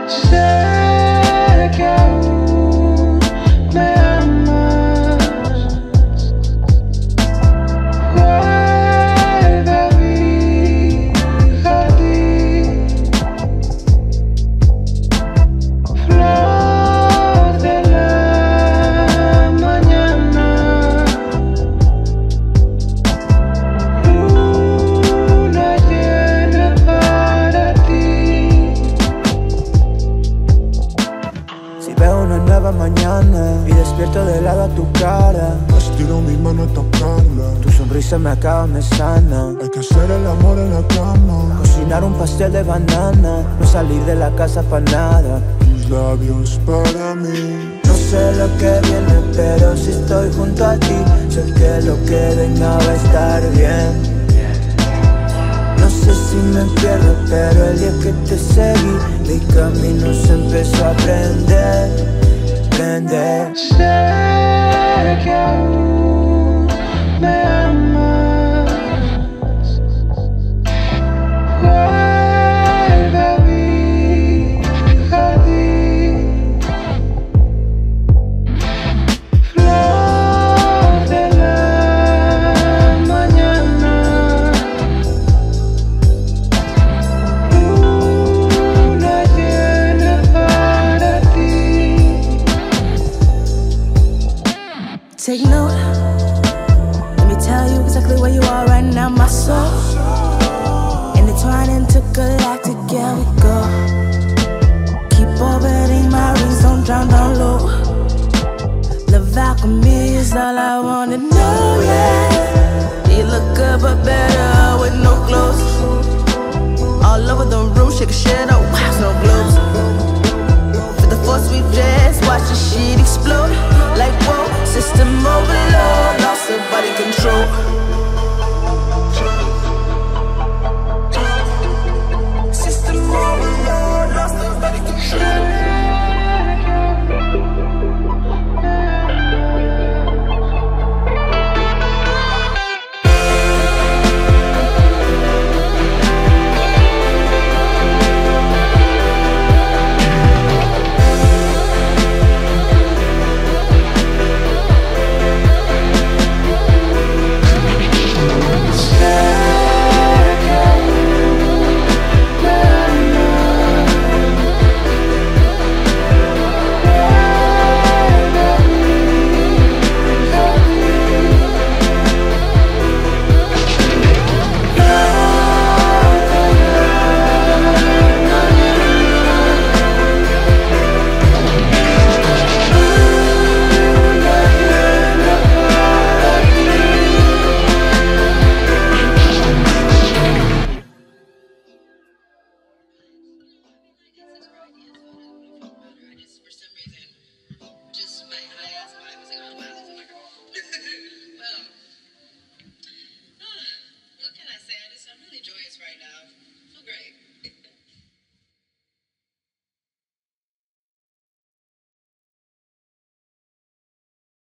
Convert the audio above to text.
Sé que aún me amas. Vuelve a mi jardín. Flor de la mañana. Luna llena para ti. Si veo una nueva mañana y despierto de lado a tu cara, Estiro mi mano a tocarla. tu sonrisa me acaba, me sana. Hay que hacer el amor en la cama. Cocinar un pastel de banana, no salir de la casa pa' nada. Tus labios para mí. No sé lo que viene, pero si estoy junto a ti, sé que lo que venga va a estar bien. No sé si me pierdo, pero el día que te seguí, mi camino se empezó a prender. Sé que aún me amas. Vuelve a mi jardín. Flor de la mañana. Luna llena para ti. Take note, let me tell you exactly where you are right now, my soul. Intertwined into galactic, yeah we go. Keep orbiting my rings, don't drown down low. Love alchemy is all I wanna know, yeah. You look good but better with no clothes. All over the room, shake a shit up.